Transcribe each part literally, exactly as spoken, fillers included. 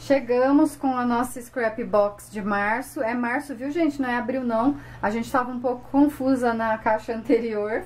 Chegamos com a nossa scrap box de março. É março, viu, gente? Não é abril, não. A gente estava um pouco confusa na caixa anterior.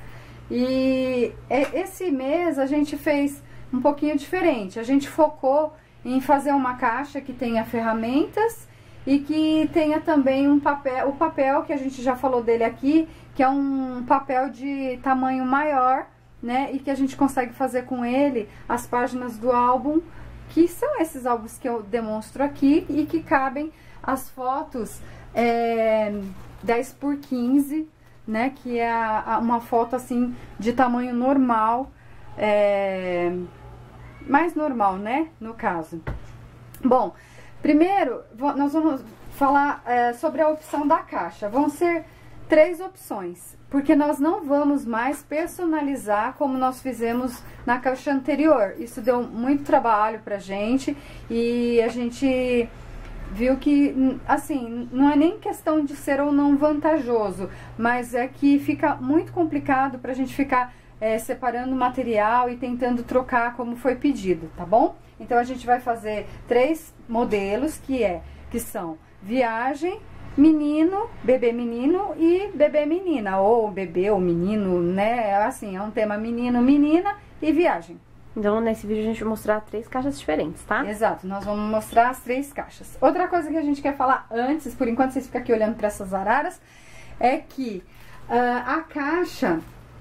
E esse mês a gente fez um pouquinho diferente. A gente focou em fazer uma caixa que tenha ferramentas e que tenha também um papel, o papel que a gente já falou dele aqui, que é um papel de tamanho maior, né? E que a gente consegue fazer com ele as páginas do álbum, que são esses álbuns que eu demonstro aqui e que cabem as fotos é, dez por quinze, né? Que é a, a, uma foto assim de tamanho normal, é, mais normal, né? No caso. Bom, primeiro nós vamos falar é, sobre a opção da caixa. Vão ser três opções, porque nós não vamos mais personalizar como nós fizemos na caixa anterior. Isso deu muito trabalho pra gente e a gente viu que, assim, não é nem questão de ser ou não vantajoso, mas é que fica muito complicado pra gente ficar é, separando material e tentando trocar como foi pedido, tá bom? Então a gente vai fazer três modelos, que é que são viagem, menino, bebê menino e bebê menina, ou bebê ou menino, né? Assim, é um tema menino, menina e viagem. Então, nesse vídeo a gente vai mostrar três caixas diferentes, tá? Exato, nós vamos mostrar as três caixas. Outra coisa que a gente quer falar antes, por enquanto vocês ficam aqui olhando para essas araras, é que uh, a caixa,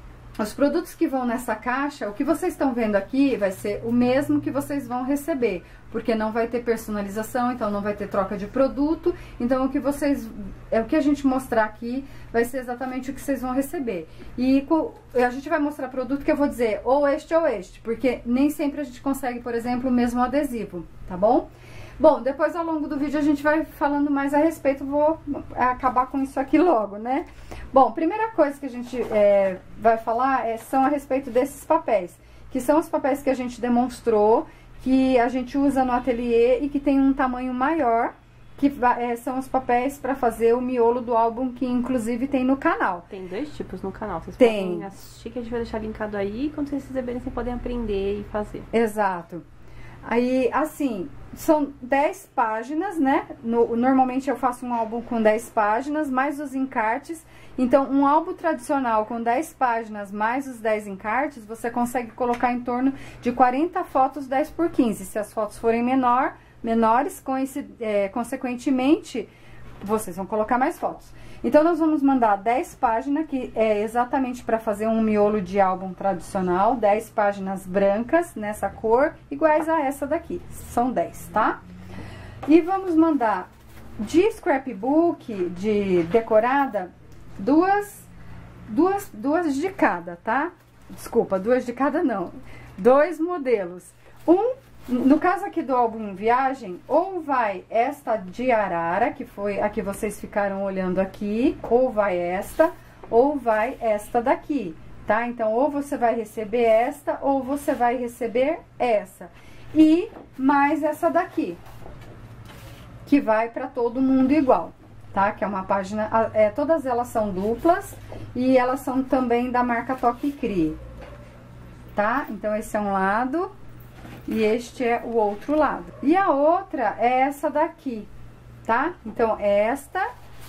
os produtos que vão nessa caixa, o que vocês estão vendo aqui vai ser o mesmo que vocês vão receber, porque não vai ter personalização, então não vai ter troca de produto. Então o que vocês, é o que a gente mostrar aqui vai ser exatamente o que vocês vão receber. E a gente vai mostrar produto que eu vou dizer ou este ou este, porque nem sempre a gente consegue, por exemplo, o mesmo adesivo, tá bom? Bom, depois ao longo do vídeo a gente vai falando mais a respeito, vou acabar com isso aqui logo, né? Bom, primeira coisa que a gente é, vai falar é, são a respeito desses papéis, que são os papéis que a gente demonstrou, que a gente usa no ateliê e que tem um tamanho maior, que é, são os papéis para fazer o miolo do álbum, que inclusive tem no canal. Tem dois tipos no canal, vocês tem. podem assistir, que a gente vai deixar linkado aí, quando vocês receberem, vocês podem aprender e fazer. Exato. Aí, assim, são dez páginas, né? No, normalmente eu faço um álbum com dez páginas, mais os encartes. Então, um álbum tradicional com dez páginas, mais os dez encartes, você consegue colocar em torno de quarenta fotos dez por quinze. Se as fotos forem menor, menores, com esse, é, consequentemente, vocês vão colocar mais fotos. Então, nós vamos mandar dez páginas, que é exatamente para fazer um miolo de álbum tradicional, dez páginas brancas nessa cor, iguais a essa daqui, são dez, tá? E vamos mandar de scrapbook, de decorada, duas, duas, duas de cada, tá? Desculpa, duas de cada não, dois modelos. Um, no caso aqui do álbum Viagem, ou vai esta de arara, que foi a que vocês ficaram olhando aqui, ou vai esta, ou vai esta daqui, tá? Então, ou você vai receber esta, ou você vai receber essa. E mais essa daqui, que vai para todo mundo igual, tá? Que é uma página, é, todas elas são duplas e elas são também da marca Toque Crie, tá? Então, esse é um lado e este é o outro lado. E a outra é essa daqui, tá? Então, esta,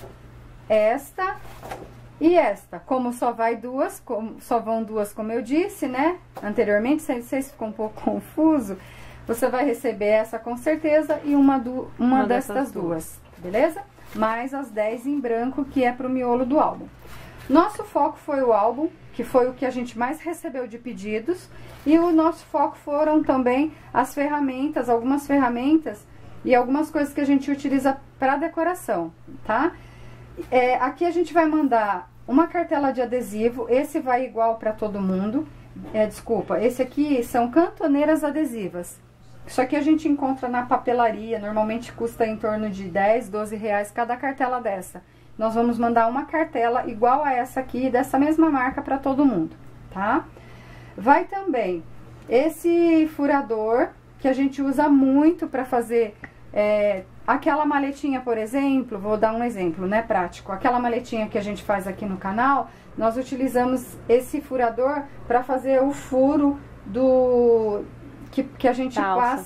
esta e esta. Como só vai duas, como, só vão duas, como eu disse, né? Anteriormente, se vocês ficam um pouco confuso, você vai receber essa com certeza e uma, do, uma, uma destas duas, beleza? Mais as dez em branco, que é pro miolo do álbum. Nosso foco foi o álbum, que foi o que a gente mais recebeu de pedidos, e o nosso foco foram também as ferramentas, algumas ferramentas e algumas coisas que a gente utiliza para decoração, tá? É, aqui a gente vai mandar uma cartela de adesivo, esse vai igual para todo mundo, é, desculpa, esse aqui são cantoneiras adesivas. Isso aqui a gente encontra na papelaria, normalmente custa em torno de dez, doze reais cada cartela dessa. Nós vamos mandar uma cartela igual a essa aqui, dessa mesma marca, para todo mundo, tá? Vai também esse furador, que a gente usa muito para fazer é, aquela maletinha, por exemplo, vou dar um exemplo, né, prático. Aquela maletinha que a gente faz aqui no canal, nós utilizamos esse furador para fazer o furo do... Que, que a gente da passa... alça.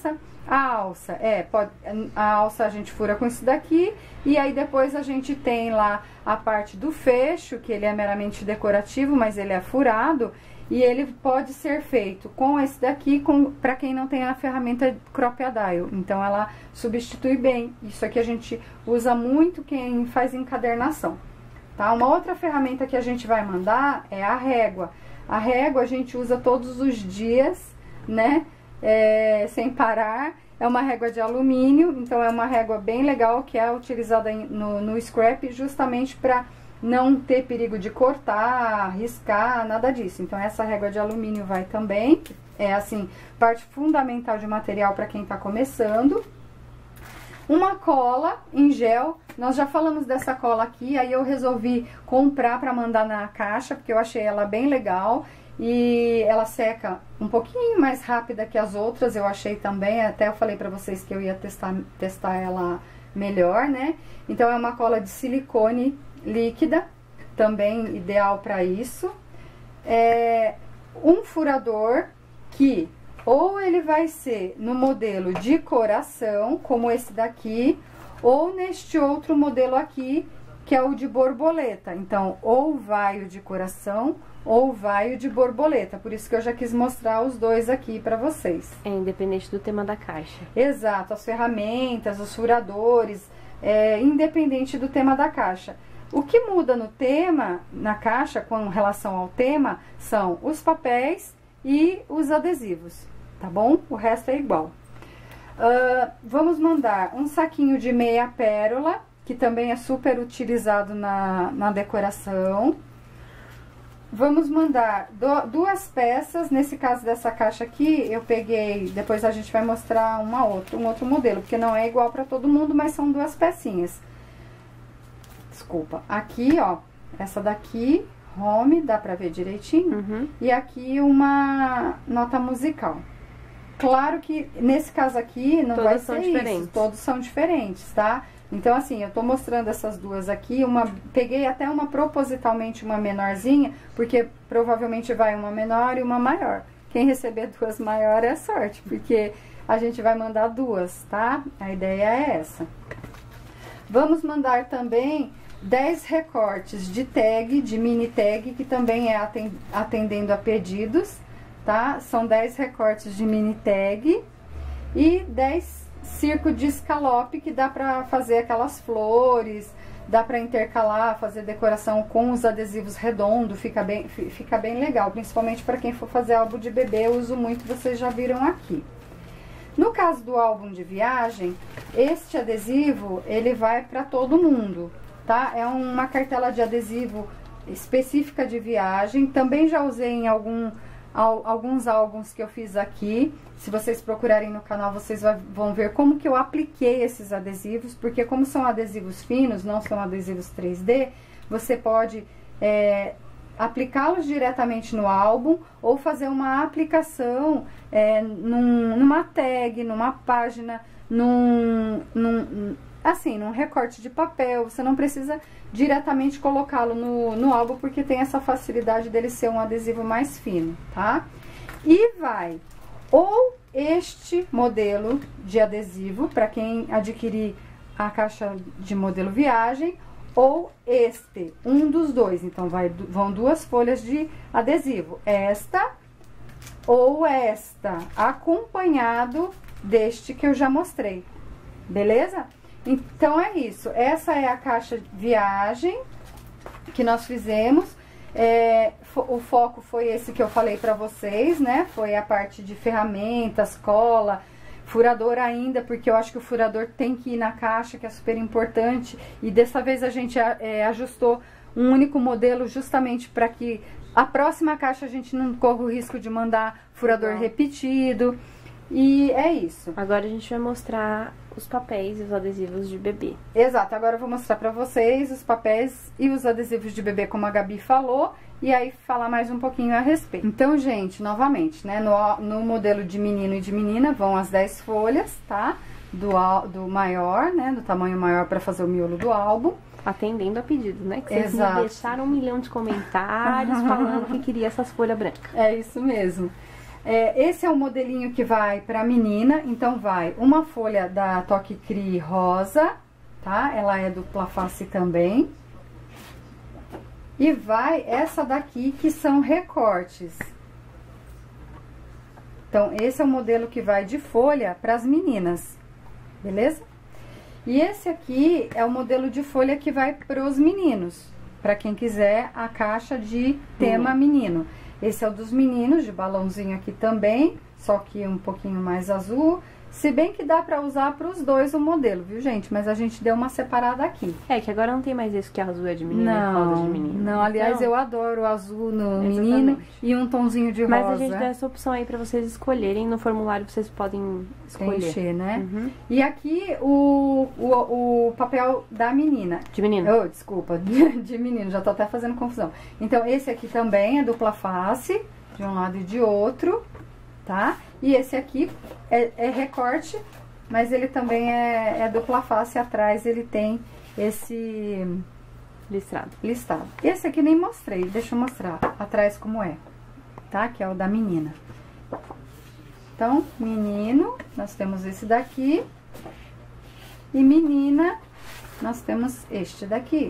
A alça, é, pode, a alça a gente fura com isso daqui, e aí depois a gente tem lá a parte do fecho, que ele é meramente decorativo, mas ele é furado, e ele pode ser feito com esse daqui, com, para quem não tem a ferramenta Crop a Dial. Então ela substitui bem. Isso aqui a gente usa muito quem faz encadernação, tá? Uma outra ferramenta que a gente vai mandar é a régua. A régua a gente usa todos os dias, né? É, sem parar. É uma régua de alumínio, então é uma régua bem legal que é utilizada em, no, no scrap justamente para não ter perigo de cortar, riscar, nada disso. Então essa régua de alumínio vai também, é assim, parte fundamental de material para quem está começando. Uma cola em gel, nós já falamos dessa cola aqui, aí eu resolvi comprar para mandar na caixa, porque eu achei ela bem legal. E ela seca um pouquinho mais rápida que as outras, eu achei também, até eu falei pra vocês que eu ia testar, testar ela melhor, né? Então é uma cola de silicone líquida, também ideal para isso. É um furador que ou ele vai ser no modelo de coração, como esse daqui, ou neste outro modelo aqui, que é o de borboleta. Então, ou vai o de coração, ou vai o de borboleta. Por isso que eu já quis mostrar os dois aqui pra vocês. É independente do tema da caixa. Exato, as ferramentas, os furadores, é independente do tema da caixa. O que muda no tema, na caixa, com relação ao tema, são os papéis e os adesivos, tá bom? O resto é igual. Uh, vamos mandar um saquinho de meia pérola, que também é super utilizado na, na decoração. Vamos mandar do, duas peças, nesse caso dessa caixa aqui, eu peguei, depois a gente vai mostrar uma outra, um outro modelo, porque não é igual para todo mundo, mas são duas pecinhas. Desculpa, aqui ó, essa daqui, home, dá pra ver direitinho, uhum. E aqui uma nota musical. Claro que nesse caso aqui não todos vai são ser diferentes. Isso, todos são diferentes, tá? Então, assim, eu tô mostrando essas duas aqui, uma, peguei até uma propositalmente uma menorzinha, porque provavelmente vai uma menor e uma maior. Quem receber duas maiores é sorte, porque a gente vai mandar duas, tá? A ideia é essa. Vamos mandar também dez recortes de tag, de mini tag, que também é atendendo a pedidos, tá? São dez recortes de mini tag e dez circo de escalope, que dá pra fazer aquelas flores, dá pra intercalar, fazer decoração com os adesivos redondos, fica bem, fica bem legal, principalmente para quem for fazer álbum de bebê, eu uso muito, vocês já viram aqui. No caso do álbum de viagem, este adesivo, ele vai para todo mundo, tá? É uma cartela de adesivo específica de viagem, também já usei em algum, alguns álbuns que eu fiz aqui. Se vocês procurarem no canal, vocês vão ver como que eu apliquei esses adesivos, porque como são adesivos finos, não são adesivos três D, você pode é, aplicá-los diretamente no álbum ou fazer uma aplicação é, num, numa tag, numa página, num, num, assim, num recorte de papel. Você não precisa diretamente colocá-lo no, no álbum, porque tem essa facilidade dele ser um adesivo mais fino, tá? E vai ou este modelo de adesivo, para quem adquirir a caixa de modelo viagem, ou este, um dos dois. Então, vai, vão duas folhas de adesivo, esta ou esta, acompanhado deste que eu já mostrei, beleza? Então, é isso. Essa é a caixa de viagem que nós fizemos. É, o foco foi esse que eu falei pra vocês, né? Foi a parte de ferramentas, cola, furador ainda, porque eu acho que o furador tem que ir na caixa, que é super importante. E dessa vez a gente é, ajustou um único modelo justamente para que a próxima caixa a gente não corra o risco de mandar furador Legal. repetido. E é isso. Agora a gente vai mostrar os papéis e os adesivos de bebê. Exato, agora eu vou mostrar pra vocês os papéis e os adesivos de bebê, como a Gabi falou, e aí falar mais um pouquinho a respeito. Então, gente, novamente, né, no, no modelo de menino e de menina vão as dez folhas, tá? Do, do maior, né, do tamanho maior pra fazer o miolo do álbum. Atendendo a pedidos, né? Que vocês Exato. me deixaram um milhão de comentários falando que queria essas folhas brancas. É isso mesmo. É, esse é o modelinho que vai pra menina, então vai uma folha da Toque Cri rosa, tá? Ela é dupla face também. E vai essa daqui que são recortes. Então, esse é o modelo que vai de folha para as meninas, beleza? E esse aqui é o modelo de folha que vai para os meninos, para quem quiser a caixa de tema menino. Esse é o dos meninos, de balãozinho aqui também, só que um pouquinho mais azul. Se bem que dá pra usar pros dois o modelo, viu, gente? Mas a gente deu uma separada aqui. É, que agora não tem mais isso que azul é de menino não, e rosa de menino. Não, aliás, então, eu adoro o azul no exatamente. Menino e um tonzinho de Mas rosa. Mas a gente dá essa opção aí pra vocês escolherem. No formulário vocês podem escolher. Preencher, né? Uhum. E aqui o, o, o papel da menina. De menino. Oh, desculpa, de, de menino, já tô até fazendo confusão. Então, esse aqui também é dupla face, de um lado e de outro, tá? E esse aqui é, é recorte, mas ele também é, é dupla face, atrás ele tem esse listrado. listado. Esse aqui nem mostrei, deixa eu mostrar atrás como é, tá? Que é o da menina. Então, menino, nós temos esse daqui. E menina, nós temos este daqui.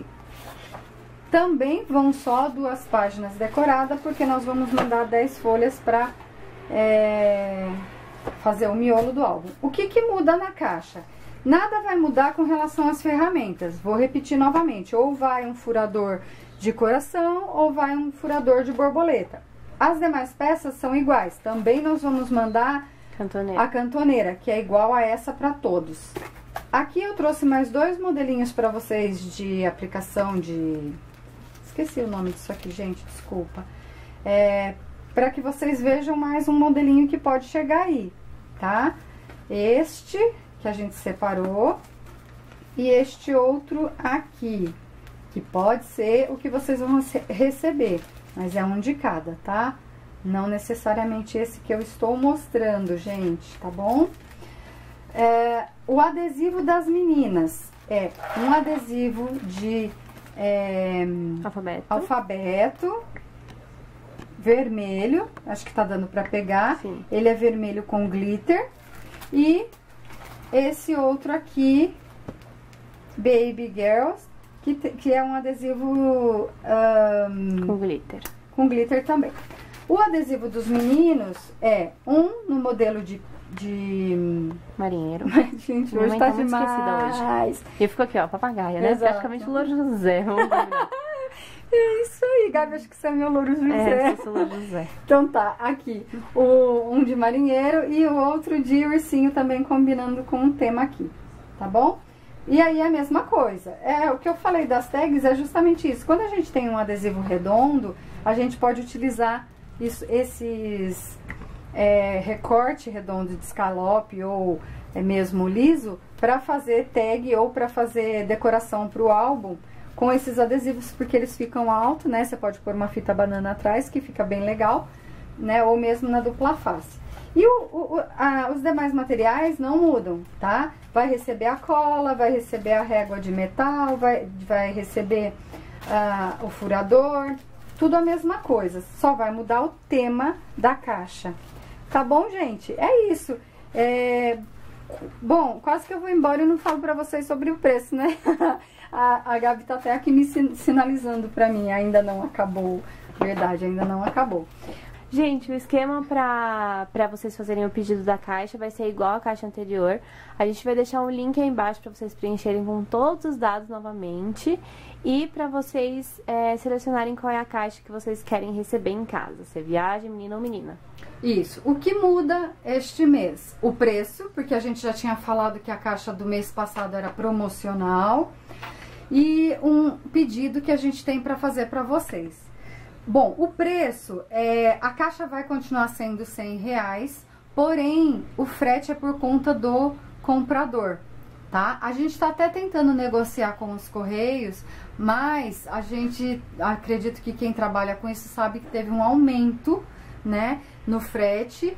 Também vão só duas páginas decoradas, porque nós vamos mandar dez folhas para é, fazer o miolo do álbum. O que que muda na caixa? Nada vai mudar com relação às ferramentas. Vou repetir novamente. Ou vai um furador de coração, ou vai um furador de borboleta. As demais peças são iguais. Também nós vamos mandar cantoneira. a cantoneira, que é igual a essa para todos. Aqui eu trouxe mais dois modelinhos para vocês de aplicação de... Esqueci o nome disso aqui, gente, desculpa. É, para que vocês vejam mais um modelinho que pode chegar aí, tá? Este, que a gente separou, e este outro aqui, que pode ser o que vocês vão receber, mas é um de cada, tá? Não necessariamente esse que eu estou mostrando, gente, tá bom? É, o adesivo das meninas é um adesivo de é, alfabeto. alfabeto vermelho, acho que tá dando pra pegar. Sim. Ele é vermelho com glitter. E esse outro aqui, Baby Girls, que, te, que é um adesivo um, com glitter. Com glitter também. O adesivo dos meninos é um no modelo de... de... marinheiro. Gente, Minha hoje mãe tá tá muito demais. esquecida hoje. E ficou aqui, ó, papagaia, né? Exato. Praticamente o Louro José. É isso aí, Gabi, acho que você é meu Louro José. É, eu sou Louro José. Então tá, aqui, o, um de marinheiro e o outro de ursinho também combinando com um tema aqui, tá bom? E aí a mesma coisa, é, o que eu falei das tags é justamente isso. Quando a gente tem um adesivo redondo, a gente pode utilizar isso, esses é, recorte redondo de escalope ou é mesmo liso para fazer tag ou para fazer decoração para o álbum com esses adesivos, porque eles ficam alto, né? Você pode pôr uma fita banana atrás, que fica bem legal, né? Ou mesmo na dupla face. E o, o, a, os demais materiais não mudam, tá? Vai receber a cola, vai receber a régua de metal, vai, vai receber uh, o furador, tudo a mesma coisa, só vai mudar o tema da caixa. Tá bom, gente? É isso. É... Bom, quase que eu vou embora e não falo pra vocês sobre o preço, né? A, a Gabi tá até aqui me sinalizando pra mim, ainda não acabou, verdade, ainda não acabou. Gente, o esquema pra, pra vocês fazerem o pedido da caixa vai ser igual a caixa anterior. A gente vai deixar um link aí embaixo pra vocês preencherem com todos os dados novamente. E pra vocês é, selecionarem qual é a caixa que vocês querem receber em casa, se é viagem, menino ou menina. Isso. O que muda este mês? O preço, porque a gente já tinha falado que a caixa do mês passado era promocional. E um pedido que a gente tem para fazer para vocês. Bom, o preço, é, a caixa vai continuar sendo cem reais, porém o frete é por conta do comprador, tá? A gente tá até tentando negociar com os Correios, mas a gente, acredito que quem trabalha com isso sabe que teve um aumento, né, no frete.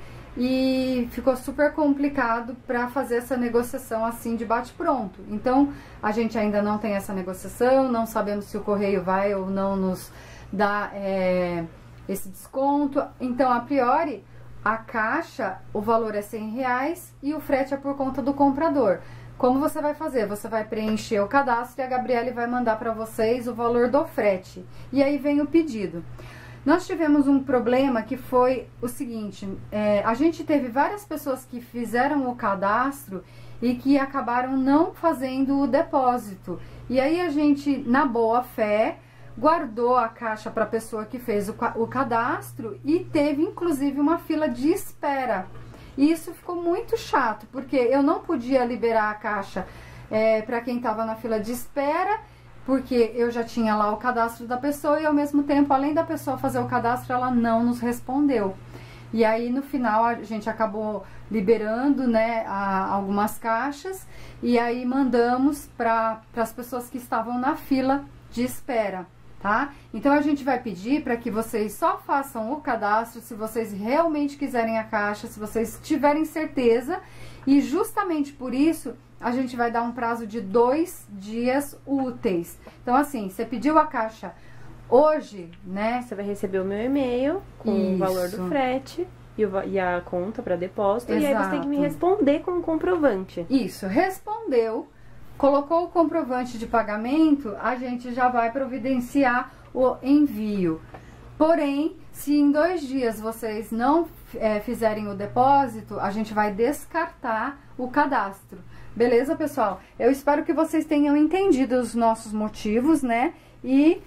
E ficou super complicado para fazer essa negociação assim de bate-pronto. Então, a gente ainda não tem essa negociação, não sabemos se o Correio vai ou não nos dar é, esse desconto. Então, a priori, a caixa, o valor é cem reais e o frete é por conta do comprador. Como você vai fazer? Você vai preencher o cadastro e a Gabriele vai mandar para vocês o valor do frete. E aí vem o pedido. Nós tivemos um problema que foi o seguinte, é, a gente teve várias pessoas que fizeram o cadastro e que acabaram não fazendo o depósito. E aí a gente, na boa fé, guardou a caixa para a pessoa que fez o, o cadastro e teve inclusive uma fila de espera. E isso ficou muito chato, porque eu não podia liberar a caixa é, para quem estava na fila de espera, porque eu já tinha lá o cadastro da pessoa e ao mesmo tempo, além da pessoa fazer o cadastro, ela não nos respondeu. E aí no final a gente acabou liberando, né, a, algumas caixas e aí mandamos para as pessoas que estavam na fila de espera. Tá? Então a gente vai pedir para que vocês só façam o cadastro se vocês realmente quiserem a caixa, se vocês tiverem certeza, e justamente por isso a gente vai dar um prazo de dois dias úteis. Então assim, você pediu a caixa hoje, né? Você vai receber o meu e-mail com isso, o valor do frete e, o, e a conta para depósito. Exato. E aí você tem que me responder com o comprovante. Isso, respondeu. Colocou o comprovante de pagamento, a gente já vai providenciar o envio. Porém, se em dois dias vocês não é, fizerem o depósito, a gente vai descartar o cadastro. Beleza, pessoal? Eu espero que vocês tenham entendido os nossos motivos, né? E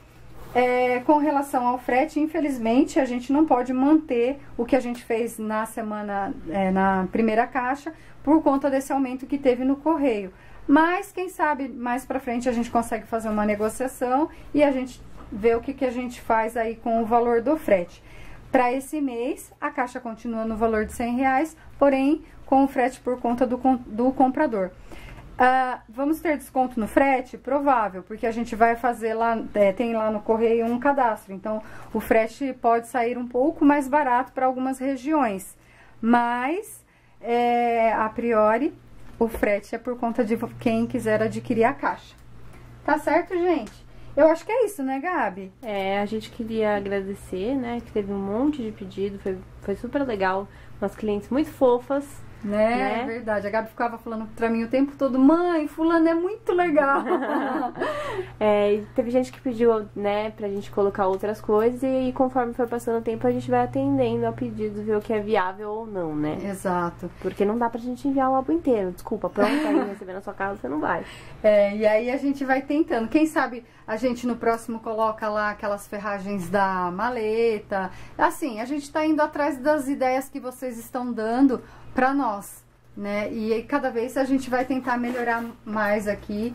é, com relação ao frete, infelizmente, a gente não pode manter o que a gente fez na semana, é, na primeira caixa, por conta desse aumento que teve no correio. Mas, quem sabe, mais pra frente a gente consegue fazer uma negociação e a gente vê o que, que a gente faz aí com o valor do frete. Para esse mês, a caixa continua no valor de cem reais, porém, com o frete por conta do, do comprador. Uh, vamos ter desconto no frete? Provável, porque a gente vai fazer lá, é, tem lá no correio um cadastro. Então, o frete pode sair um pouco mais barato para algumas regiões. Mas, é, a priori, o frete é por conta de quem quiser adquirir a caixa. Tá certo, gente? Eu acho que é isso, né, Gabi? É, a gente queria agradecer, né, que teve um monte de pedido, foi, foi super legal. Umas clientes muito fofas. Né? né? É verdade. A Gabi ficava falando pra mim o tempo todo, mãe, fulano é muito legal. É, e teve gente que pediu, né, pra gente colocar outras coisas e, e conforme for passando o tempo a gente vai atendendo ao pedido, ver o que é viável ou não, né? Exato. Porque não dá pra gente enviar o álbum inteiro. Desculpa, pronto, aí receber na sua casa você não vai. É, e aí a gente vai tentando. Quem sabe a gente no próximo coloca lá aquelas ferragens da maleta. Assim, a gente tá indo atrás das ideias que vocês estão dando pra nós, né? E aí, cada vez a gente vai tentar melhorar mais aqui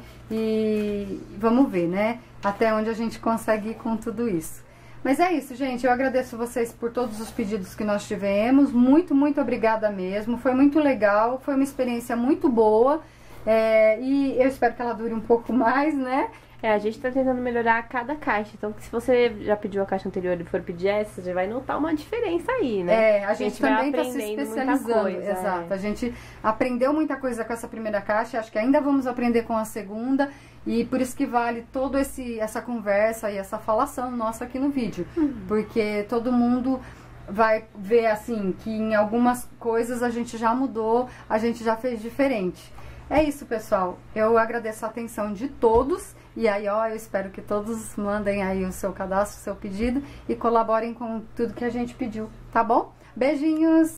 e vamos ver, né? Até onde a gente consegue ir com tudo isso. Mas é isso, gente. Eu agradeço vocês por todos os pedidos que nós tivemos. Muito, muito obrigada mesmo. Foi muito legal. Foi uma experiência muito boa. É, e eu espero que ela dure um pouco mais, né? É, a gente tá tentando melhorar a cada caixa. Então, se você já pediu a caixa anterior e for pedir essa, você já vai notar uma diferença aí, né? É, a gente, a gente também tá se especializando. Coisa, exato. É. A gente aprendeu muita coisa com essa primeira caixa. Acho que ainda vamos aprender com a segunda. E por isso que vale toda essa conversa e essa falação nossa aqui no vídeo. Uhum. Porque todo mundo vai ver, assim, que em algumas coisas a gente já mudou, a gente já fez diferente. É isso, pessoal. Eu agradeço a atenção de todos. E aí, ó, eu espero que todos mandem aí o seu cadastro, o seu pedido e colaborem com tudo que a gente pediu, tá bom? Beijinhos!